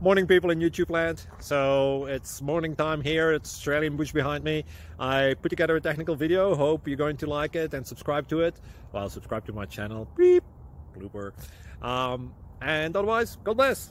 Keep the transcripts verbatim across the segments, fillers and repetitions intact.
Morning, people in YouTube land. So it's morning time here. It's Australian bush behind me. I put together a technical video. Hope you're going to like it and subscribe to it. Well, subscribe to my channel. Beep. Blooper. Um, and otherwise, God bless.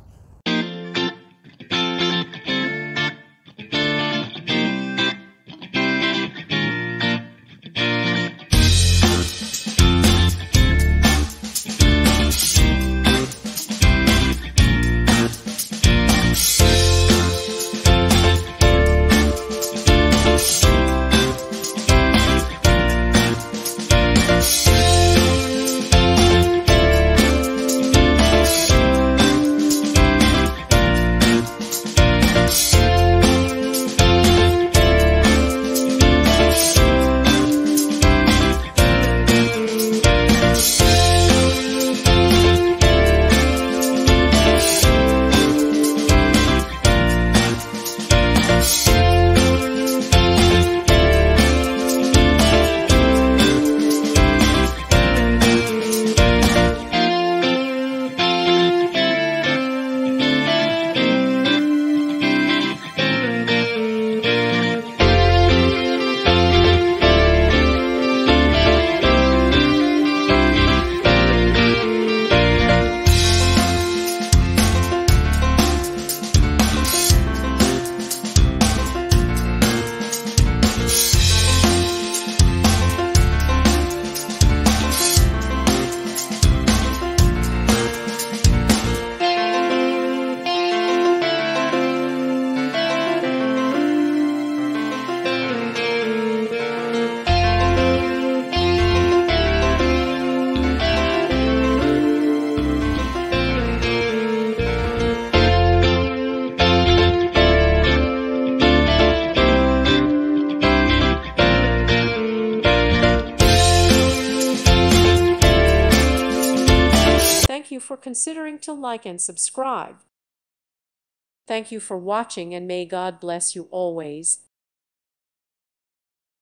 Thank you for considering to like and subscribe. Thank you for watching, and may God bless you always.